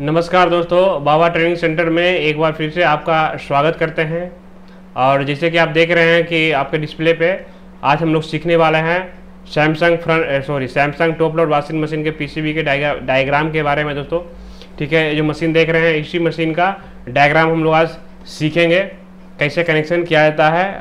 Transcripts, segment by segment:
नमस्कार दोस्तों, बाबा training centre में एक बार फिर से आपका स्वागत करते हैं। और जैसे कि आप देख रहे हैं कि आपके डिस्प्ले पे आज हम लोग सीखने वाले हैं Samsung top load washing machine के पीसीबी के डायग्राम के बारे में दोस्तों। ठीक है, ये जो मशीन देख रहे हैं इसी मशीन का डायग्राम हम लोग आज सीखेंगे, कैसे कनेक्शन किया जाता है।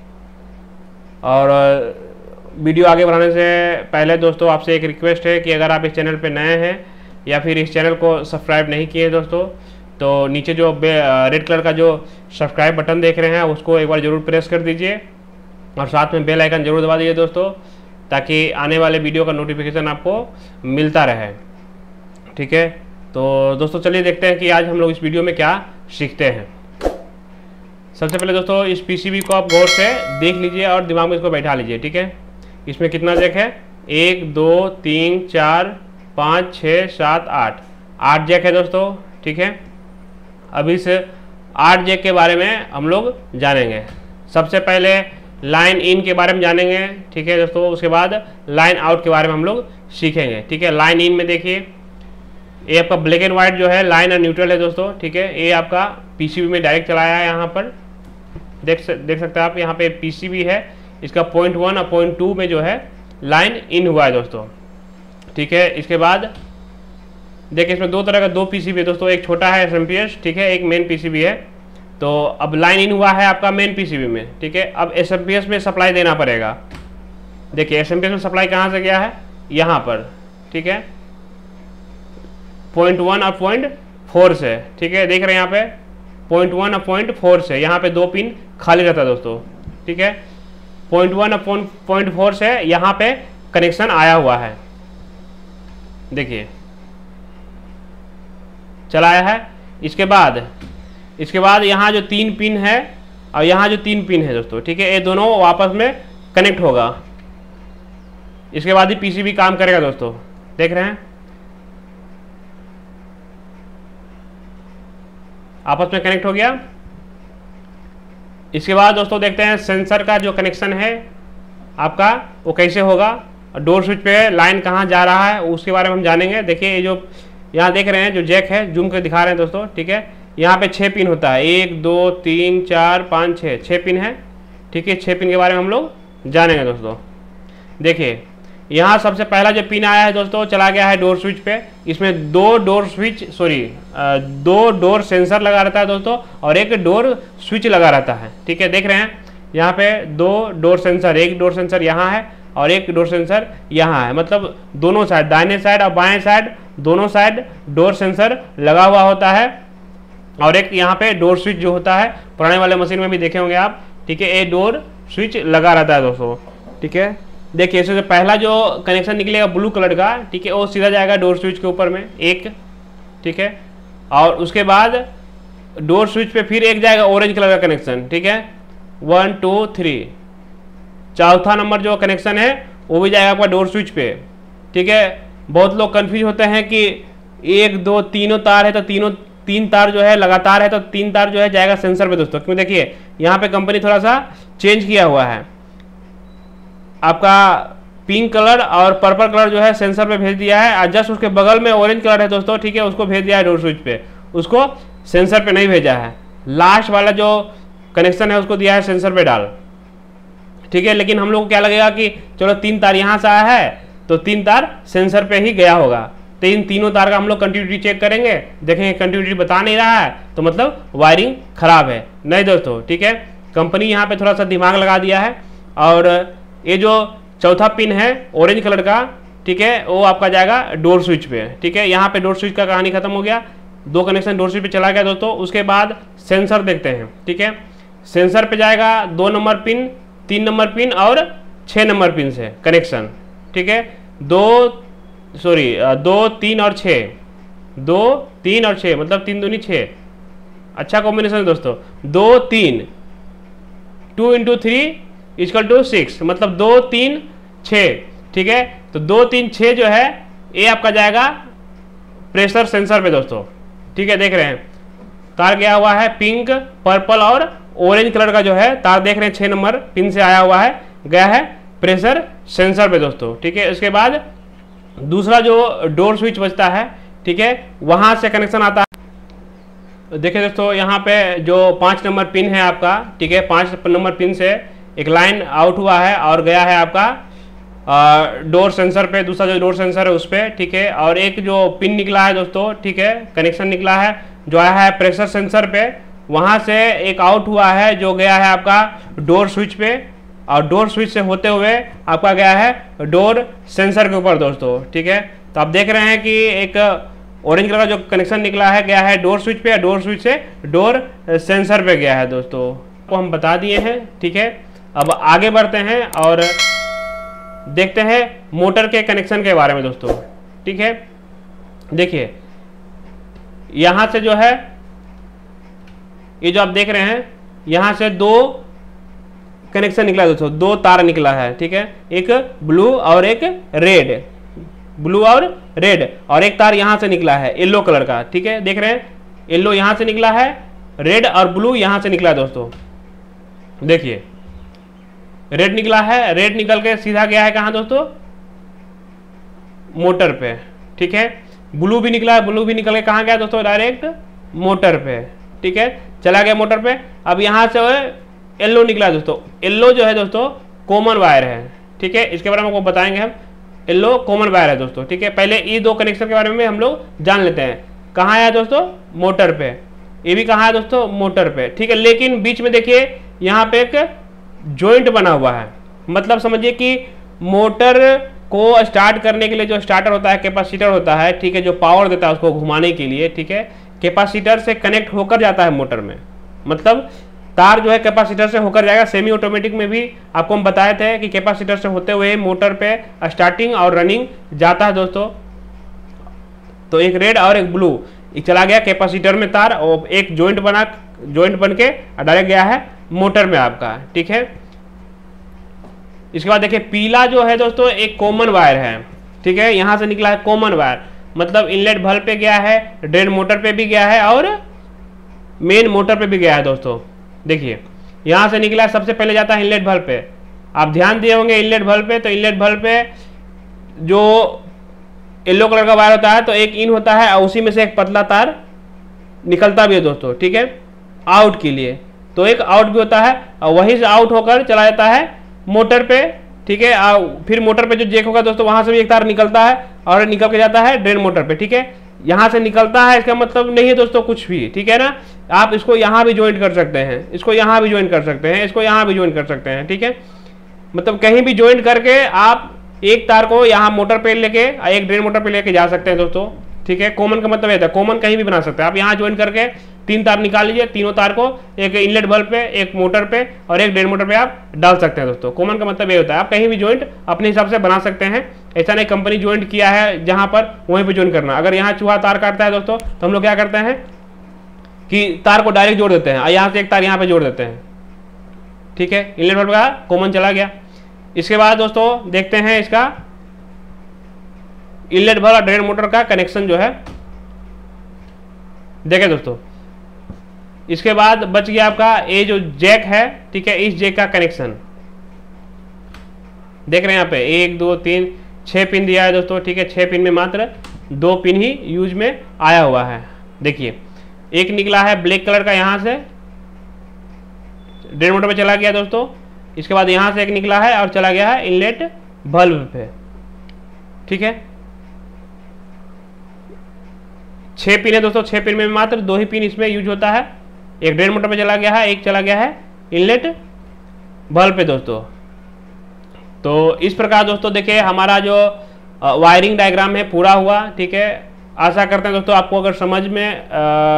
और वीडियो आगे बढ़ाने से पहले दोस्तों आपसे एक रिक्वेस्ट है कि अगर आप इस चैनल पर नए हैं या फिर इस चैनल को सब्सक्राइब नहीं किए दोस्तों, तो नीचे जो रेड कलर का जो सब्सक्राइब बटन देख रहे हैं उसको एक बार ज़रूर प्रेस कर दीजिए और साथ में बेल आइकन ज़रूर दबा दीजिए दोस्तों, ताकि आने वाले वीडियो का नोटिफिकेशन आपको मिलता रहे। ठीक है, तो दोस्तों चलिए देखते हैं कि आज हम लोग इस वीडियो में क्या सीखते हैं। सबसे पहले दोस्तों इस पीसीबी को आप गौर से देख लीजिए और दिमाग में इसको बैठा लीजिए। ठीक है, इसमें कितना जैक है? 1 2 3 4 5 6 7 8 जैक है दोस्तों। ठीक है, अब इस 8 जैक के बारे में हम लोग जानेंगे। सबसे पहले लाइन इन के बारे में जानेंगे। ठीक है दोस्तों, उसके बाद लाइन आउट के बारे में हम लोग सीखेंगे। ठीक है, लाइन इन में देखिए ये आपका ब्लैक एंड व्हाइट जो है लाइन और न्यूट्रल है दोस्तों। ठीक है, ये आपका पीसीबी में डायरेक्ट चलाया है। यहाँ पर देख सकते हैं आप, यहाँ पे पीसीबी है, इसका पॉइंट 1 और पॉइंट 2 में जो है लाइन इन हुआ है दोस्तों। ठीक है, इसके बाद देखिए इसमें दो तरह का दो पीसीबी है दोस्तों, एक छोटा है एसएमपीएस, ठीक है, एक मेन पीसीबी है। तो अब लाइन इन हुआ है आपका मेन पीसीबी में। ठीक है, अब एसएमपीएस में सप्लाई देना पड़ेगा। देखिए एसएमपीएस में सप्लाई कहाँ से गया है? यहाँ पर। ठीक है, पॉइंट 1 और पॉइंट 4 से। ठीक है, देख रहे हैं यहाँ पे पॉइंट 1 और पॉइंट 4 से, यहाँ पे 2 पिन खाली रहता है दोस्तों। ठीक है, पॉइंट 1 और पॉइंट 4 से यहाँ पे कनेक्शन आया हुआ है। देखिए चलाया है। इसके बाद यहाँ जो 3 पिन है और यहाँ जो 3 पिन है दोस्तों, ठीक है, ये दोनों आपस में कनेक्ट होगा। इसके बाद ही पीसीबी काम करेगा दोस्तों। देख रहे हैं आपस में कनेक्ट हो गया। इसके बाद दोस्तों देखते हैं सेंसर का जो कनेक्शन है आपका वो कैसे होगा। डोर स्विच पे लाइन कहाँ जा रहा है उसके बारे में हम जानेंगे। देखिए ये जो यहाँ देख रहे हैं जो जैक है, जूम कर दिखा रहे हैं दोस्तों। ठीक है, यहाँ पे 6 पिन होता है, 1 2 3 4 5 6 पिन है। ठीक है, 6 पिन के बारे में हम लोग जानेंगे दोस्तों। देखिए यहाँ सबसे पहला जो पिन आया है दोस्तों चला गया है डोर स्विच पे। इसमें दो डोर सेंसर लगा रहता है दोस्तों और एक डोर स्विच लगा रहता है। ठीक है, देख रहे हैं यहाँ पे 2 डोर सेंसर, एक डोर सेंसर यहाँ है और एक डोर सेंसर यहाँ है। मतलब दोनों साइड, दाहिने साइड और बाएं साइड, दोनों साइड डोर सेंसर लगा हुआ होता है। और एक यहाँ पे डोर स्विच जो होता है, पुराने वाले मशीन में भी देखे होंगे आप। ठीक है, ये डोर स्विच लगा रहता है दोस्तों। ठीक है, देखिए इससे पहला जो कनेक्शन निकलेगा ब्लू कलर का, ठीक है, वो सीधा जाएगा डोर स्विच के ऊपर में एक। ठीक है, और उसके बाद डोर स्विच पे फिर एक जाएगा ऑरेंज कलर का कनेक्शन। ठीक है, 1 2 3 चौथा नंबर जो कनेक्शन है वो भी जाएगा आपका डोर स्विच पे। ठीक है, बहुत लोग कंफ्यूज होते हैं कि 1 2 तीनों तार है तो तीन तार जो है लगातार है तो 3 तार जो है जाएगा सेंसर पे दोस्तों। क्यों? देखिए यहाँ पे कंपनी थोड़ा सा चेंज किया हुआ है। आपका पिंक कलर और पर्पल कलर जो है सेंसर पे भेज दिया है और जस्ट उसके बगल में ऑरेंज कलर है दोस्तों। ठीक है, उसको भेज दिया है डोर स्विच पे, उसको सेंसर पे नहीं भेजा है। लास्ट वाला जो कनेक्शन है उसको दिया है सेंसर पे डाल। ठीक है, लेकिन हम लोग को क्या लगेगा कि चलो 3 तार यहाँ से आया है तो 3 तार सेंसर पे ही गया होगा, तो इन तीनों तार का हम लोग कंटिन्यूटी चेक करेंगे। देखेंगे कंटिन्यूटी बता नहीं रहा है तो मतलब वायरिंग खराब है। नहीं दोस्तों, ठीक है, कंपनी यहाँ पे थोड़ा सा दिमाग लगा दिया है। और ये जो चौथा पिन है ऑरेंज कलर का, ठीक है, वो आपका जाएगा डोर स्विच पे। ठीक है, यहाँ पे डोर स्विच का कहानी खत्म हो गया, 2 कनेक्शन डोर स्विच पे चला गया दोस्तों। उसके बाद सेंसर देखते हैं। ठीक है, सेंसर पे जाएगा 2 नंबर पिन, 3 नंबर पिन और 6 नंबर पिन से कनेक्शन। ठीक है, 2 3 और 6, 2 3 और 6 मतलब 3 दूनी 6। अच्छा कॉम्बिनेशन है दोस्तों। 2 3 2 × 3 = 6 मतलब 2 3 6। ठीक है, तो 2 3 6 जो है ये आपका जाएगा प्रेशर सेंसर पे दोस्तों। ठीक है, देख रहे हैं तार गया हुआ है पिंक, पर्पल और ऑरेंज कलर का जो है तार देख रहे हैं 6 नंबर पिन से आया हुआ है, गया है प्रेशर सेंसर पे दोस्तों। ठीक है, उसके बाद दूसरा जो डोर स्विच बचता है, ठीक है, वहां से कनेक्शन आता है। देखिए दोस्तों, यहाँ पे जो 5 नंबर पिन है आपका, ठीक है, 5 नंबर पिन से एक लाइन आउट हुआ है और गया है आपका डोर सेंसर पे, दूसरा जो डोर सेंसर है उस पर, ठीक है, और एक जो पिन निकला है दोस्तों, ठीक है, कनेक्शन निकला है जो आया है प्रेशर सेंसर पे, वहां से एक आउट हुआ है जो गया है आपका डोर स्विच पे, और डोर स्विच से होते हुए आपका गया है डोर सेंसर के ऊपर दोस्तों, ठीक है। तो आप देख रहे हैं कि एक ऑरेंज कलर का जो कनेक्शन निकला है गया है डोर स्विच पे, डोर स्विच से डोर सेंसर पे गया है दोस्तों, को हम बता दिए हैं, ठीक है। अब आगे बढ़ते हैं और देखते हैं मोटर के कनेक्शन के बारे में दोस्तों, ठीक है। देखिए यहां से जो है ये जो आप देख रहे हैं, यहां से 2 कनेक्शन निकला है दोस्तों, 2 तार निकला है, ठीक है, एक ब्लू और एक रेड, ब्लू और रेड, और एक तार यहां से निकला है येलो कलर का, ठीक है, देख रहे हैं, येलो यहां से निकला है, रेड और ब्लू यहां से निकला है दोस्तों। देखिए रेड निकला है, रेड निकल के सीधा गया है कहां दोस्तों, मोटर पे, ठीक है। ब्लू भी निकला है, ब्लू भी निकल के कहां गया दोस्तों, डायरेक्ट मोटर पे, ठीक है, चला गया मोटर पे। अब यहां से येलो निकला है दोस्तों, येलो जो है दोस्तों कॉमन वायर है, ठीक है, इसके बारे में आपको बताएंगे हम, येलो कॉमन वायर है दोस्तों, ठीक है। पहले ये 2 कनेक्शन के बारे में हम लोग जान लेते हैं। कहाँ है दोस्तों, मोटर पे, ये भी कहाँ है दोस्तों, मोटर पे, ठीक है। लेकिन बीच में देखिए यहाँ पे एक जॉइंट बना हुआ है, मतलब समझिए कि मोटर को स्टार्ट करने के लिए जो स्टार्टर होता है, कैपेसिटर होता है, ठीक है, जो पावर देता है उसको घुमाने के लिए, ठीक है, कैपेसिटर से कनेक्ट होकर जाता है मोटर में, मतलब तार जो है कैपेसिटर से होकर जाएगा। सेमी ऑटोमेटिक में भी आपको हम बताए थे कि कैपेसिटर से होते हुए मोटर पे स्टार्टिंग और रनिंग जाता है दोस्तों। तो एक रेड और एक ब्लू, एक चला गया कैपेसिटर में तार, और एक जॉइंट बन के डायरेक्ट गया है मोटर में आपका, ठीक है। इसके बाद देखिए पीला जो है दोस्तों एक कॉमन वायर है, ठीक है, यहां से निकला है कॉमन वायर, मतलब इनलेट बल्ब पे गया है, ड्रेन मोटर पे भी गया है और मेन मोटर पे भी गया है दोस्तों। देखिए यहां से निकला है, सबसे पहले जाता है इनलेट बल्ब पे, आप ध्यान दिए होंगे इनलेट बल्ब पे, तो इनलेट बल्ब पे जो येलो कलर का वायर होता है तो एक इन होता है और उसी में से एक पतला तार निकलता भी है दोस्तों, ठीक है, आउट के लिए, तो एक आउट भी होता है और वहीं से आउट होकर चला जाता है मोटर पे, ठीक है। फिर मोटर पे जो जैक होगा दोस्तों वहां से भी एक तार निकलता है और निकल के जाता है ड्रेन मोटर पे, ठीक है। यहां से निकलता है इसका मतलब नहीं है दोस्तों कुछ भी, ठीक है ना, आप इसको यहां भी ज्वाइन कर सकते हैं, इसको यहां भी ज्वाइन कर सकते हैं, इसको यहां भी ज्वाइन कर सकते हैं, ठीक है, मतलब कहीं भी ज्वाइन करके आप एक तार को यहाँ मोटर पे लेके एक ड्रेन मोटर पे लेके जा सकते हैं दोस्तों, ठीक है। कॉमन का मतलब ये था, कॉमन कहीं भी बना सकते हैं आप, यहाँ ज्वाइन करके 3 तार निकाल लीजिए, तीनों तार को एक इनलेट बल्ब पे, एक मोटर पे और एक ड्रेन मोटर पे आप डाल सकते हैं दोस्तों। कॉमन का मतलब ये होता है आप कहीं भी ज्वाइंट अपने हिसाब से बना सकते हैं, ऐसा नहीं कंपनी ज्वाइंट किया है जहां पर वहीं पे ज्वाइन करना। अगर यहाँ चूहा तार काटता है दोस्तों तो हम लोग क्या करते हैं कि तार को डायरेक्ट जोड़ देते हैं और यहाँ से एक तार यहाँ पे जोड़ देते हैं, ठीक है, इनलेट बल्ब का कॉमन चला गया। इसके बाद दोस्तों देखते हैं इसका इनलेट बल्ब और ड्रेन मोटर का कनेक्शन जो है, देखें दोस्तों। इसके बाद बच गया आपका ये जो जैक है, ठीक है, इस जैक का कनेक्शन देख रहे हैं यहाँ पे 1 2 3 6 पिन दिया है दोस्तों, ठीक है। 6 पिन में मात्र 2 पिन ही यूज में आया हुआ है। देखिए एक निकला है ब्लैक कलर का, यहां से ड्रेन मोटर पे चला गया दोस्तों। इसके बाद यहां से एक निकला है और चला गया है इनलेट बल्ब पे, ठीक है। 6 पिन है दोस्तों, 6 पिन में मात्र 2 ही पिन इसमें यूज होता है, एक ड्रेन मोटर पे चला गया है, एक चला गया है इनलेट बल्ब पे दोस्तों। तो इस प्रकार दोस्तों देखिए हमारा जो वायरिंग डायग्राम है पूरा हुआ, ठीक है। आशा करते हैं दोस्तों आपको अगर समझ में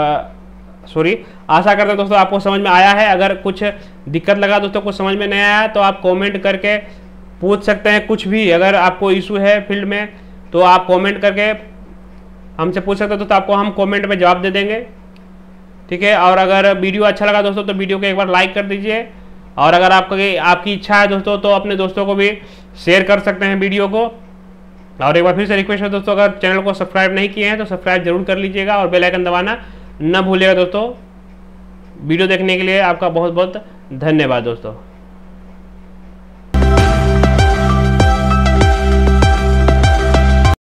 आशा करते हैं दोस्तों आपको समझ में आया है। अगर कुछ दिक्कत लगा दोस्तों, कुछ समझ में नहीं आया तो आप कमेंट करके पूछ सकते हैं। कुछ भी अगर आपको इशू है फील्ड में तो आप कमेंट करके हमसे पूछ सकते हैं दोस्तों, आपको हम कमेंट में जवाब दे देंगे, ठीक है। और अगर वीडियो अच्छा लगा दोस्तों तो वीडियो को एक बार लाइक कर दीजिए, और अगर आपकी इच्छा है दोस्तों तो अपने दोस्तों को भी शेयर कर सकते हैं वीडियो को। और एक बार फिर से रिक्वेस्ट है दोस्तों, अगर चैनल को सब्सक्राइब नहीं किए हैं तो सब्सक्राइब जरूर कर लीजिएगा और बेल आइकन दबाना न भूलिएगा दोस्तों। वीडियो देखने के लिए आपका बहुत बहुत धन्यवाद दोस्तों।